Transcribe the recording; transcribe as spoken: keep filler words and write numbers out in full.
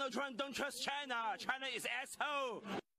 Donald Trump don't trust China. China is asshole.